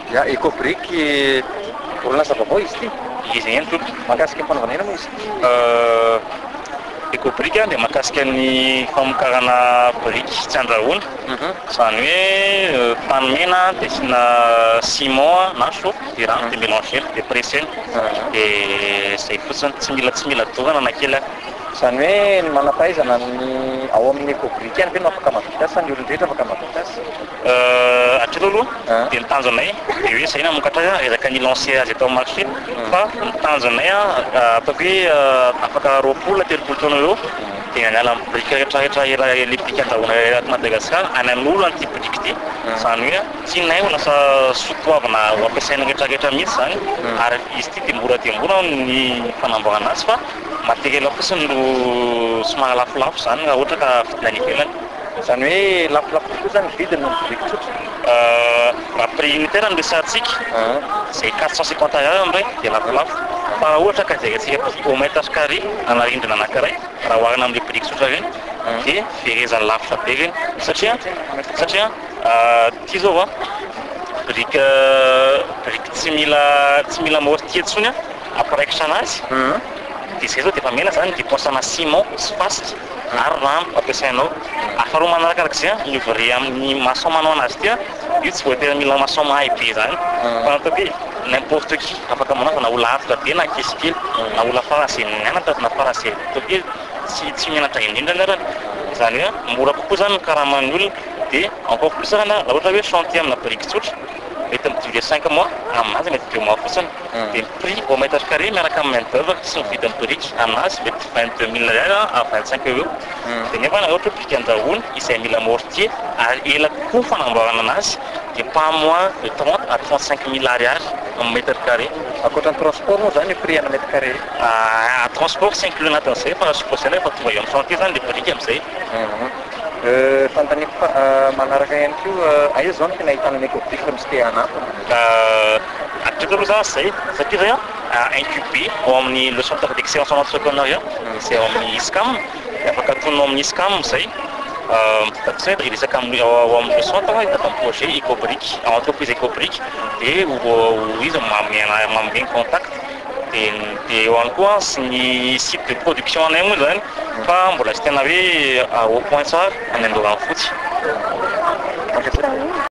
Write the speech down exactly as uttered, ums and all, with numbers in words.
Ya Ecobrick orinasa vaovao izy ity. Izy ihany tompoko. Mahakasika ny fanaovana moa izy. Ecobrick dia mahakasika ny famokarana brique tsy andrahoana. Izany hoe tany mena dia asina ciment na chaux dia rano dia mélanger dia pressena dia zay fotsiny tsy mila tsy mila dorana na kely. Izany hoe ny manampahaizana ny ao amin'ny Ecobrick ihany ve no afaka mahavita sa ny olon-drehetra afaka mahavita azy? Hatreto aloha dia ny tanjonay dia hoe izay namokatra ezaka ny lancer azy atao marché fa ny tanjonay ataoko hoe afaka roapolo na telopolo taona eo dia miala amin'ny brique rehetra rehetra le brique andrahoana aty Madagasikara any amin'olo an'ity brique ity. Izany hoe tianay ho lasa sotoavana ho ampiasaina rehetra rehetra mihitsy izany ary izy ity dia mora dia mora ny fanamboarana azy fa matériel fotsiny no somary lafolafo izany raha ohatra ka vidina any ivelany. Izany hoe lafolafo kokoa zany vidiny ny brique tsotra. Raha prix unitaire no resahantsika zay quatre cent cinquante ariary indray dia lafolafo fa raha ohatra ka jerentsika au mètre carré ana rindrina anankiray raha oharina amin'ilay brique tsotra ireny dia ferezany lavitra be ireny satria satria ity zao a brique brique tsy mila tsy mila mortier intsony apiraikitra anazy dia zay zao dia efa mena zany dia poasana ciment sy fasika ary rano ampiasainao. Afaharoa manarakarak'izay ny vrai amin'ny maçon manao anazy ity io tsy voatery mila maçon mahay be zany fa natao hoe n'importe qui afaka manao na olona antitra be na ankizy na olona farasy nianatra na farasy atao hoe tsy tsy mianatra indrindra ny arany. Izany hoe mora kokoa zany ny karaman'ny olona dia encore plus raha raha ohatra hoe chantier amina brique tsotra mety miduré cinq mois aminazy mety deux mois fotsiny dia ny prix au mètre carré miaraka amin'ny main d'œuvre sy ny vidin'ny brique aminazy mety vingt-deux mille ariary à vingt-cinq euros. Dia nefa na ohatra brique andrahoana izay mila mortier ary ela kokoa fanamboarana anazy dia pas moins de trente à trente-cinq mille ariary amin'ny mètre carré. Ankoatra ny transport moa zany prix ana mètre carré. Transport sy inclus anatin'izay fa supposé efa tonga eo amin'ny chantier zany le brique amin'izay. Fanontaniako manaraka ihany koa aiza zao no tena ahitana ny Ecobrick fa misy te anatiny? Hatreto aloha zany zay satria zay incubé ao amin'ny le centre d'excellence en entrepreneuriat izay ao amin'ny SCAM afaka tononao amin'ny SCAM izay mitatatsy hoe iresaka amin'ny ao amin'ny le centre hitata amin'ny projet Ecobrick entreprise Ecobrick dia izy mamegny contact dia dia eo ihany koa sy ny site de production anay moa zany fa mbola tsy tena hoe au point tsara any Andohana fotsy.